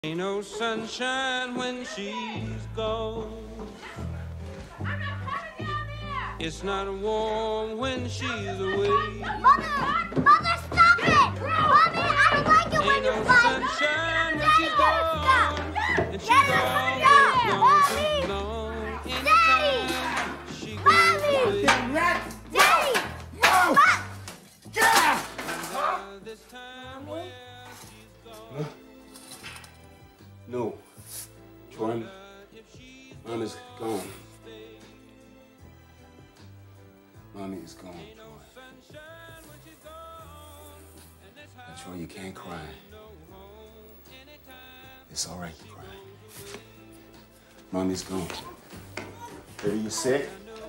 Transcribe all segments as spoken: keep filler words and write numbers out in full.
Ain't no sunshine when she's gone. I'm not coming down there. It's not warm when she's away. Mother! Mother, stop it! Mommy, I don't like it when Ain't you no fight. sunshine when Daddy, she's let us gone. stop. And she's Daddy, always stop. gone Mommy. too long. Daddy. Anytime she goes Mommy. away. Daddy! Stop! Uh, this time where she's gone. No. Troy, Mom is gone. Mommy is gone, Troy. Now, Troy, you can't cry. It's all right to cry. Mommy's gone. Baby, you sick?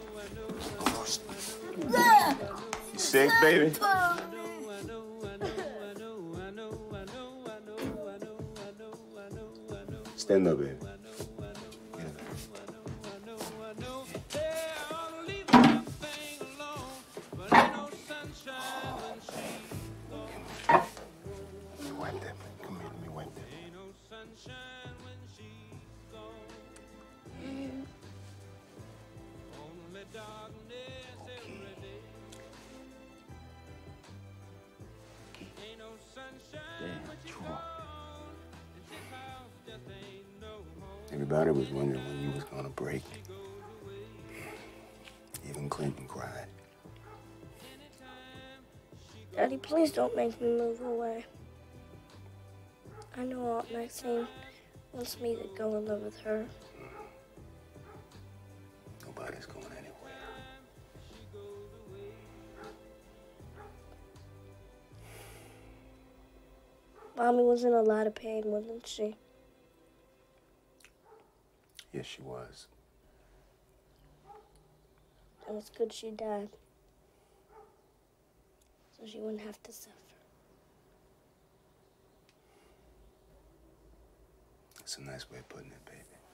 You sick, baby? Stand up, baby. Get up. Let me wipe that. Come here, let me wipe that. Everybody was wondering when you was gonna break. Even Clinton cried. Daddy, please don't make me move away. I know Aunt Maxine wants me to go and live with her. Nobody's going anywhere. Mommy was in a lot of pain, wasn't she? Yes, she was. And it's good she died. So she wouldn't have to suffer. That's a nice way of putting it, baby.